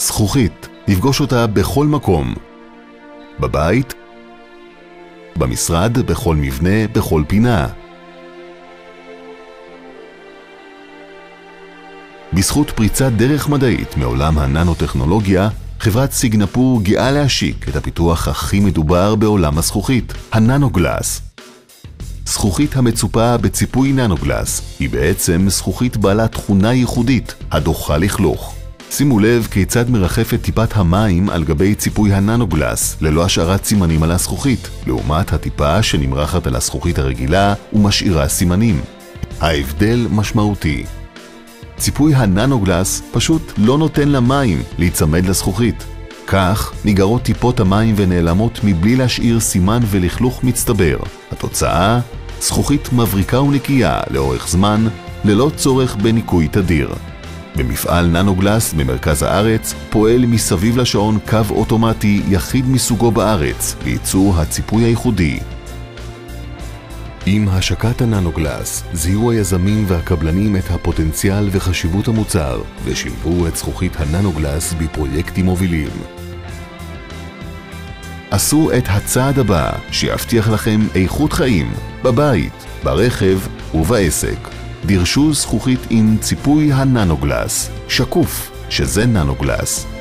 זכוכית, נפגוש אותה בכל מקום. בבית, במשרד, בכל מבנה, בכל פינה. בזכות פריצת דרך מדעית מעולם הננוטכנולוגיה, חברת סיגנפור גאה להשיק את הפיתוח הכי מדובר בעולם הזכוכית, הננוגלס. זכוכית המצופה בציפוי ננוגלס היא בעצם זכוכית בעלת תכונה ייחודית, הדוחה לכלוך. שימו לב כיצד מרחפת טיפת המים על גבי ציפוי הננוגלס ללא השארת סימנים על הזכוכית, לעומת הטיפה שנמרחת על הזכוכית הרגילה ומשאירה סימנים. ההבדל משמעותי. ציפוי הננוגלס פשוט לא נותן למים להיצמד לזכוכית. כך ניגרות טיפות המים ונעלמות מבלי להשאיר סימן ולכלוך מצטבר. התוצאה, זכוכית מבריקה ונקייה לאורך זמן, ללא צורך בניקוי תדיר. במפעל ננוגלס במרכז הארץ פועל מסביב לשעון קו אוטומטי יחיד מסוגו בארץ לייצור הציפוי הייחודי. עם השקת הננוגלס זיהו היזמים והקבלנים את הפוטנציאל וחשיבות המוצר ושילבו את זכוכית הננוגלס בפרויקטים מובילים. עשו את הצעד הבא שיבטיח לכם איכות חיים בבית, ברכב ובעסק. דרשו זכוכית עם ציפוי הננוגלס, שקוף שזה ננוגלס.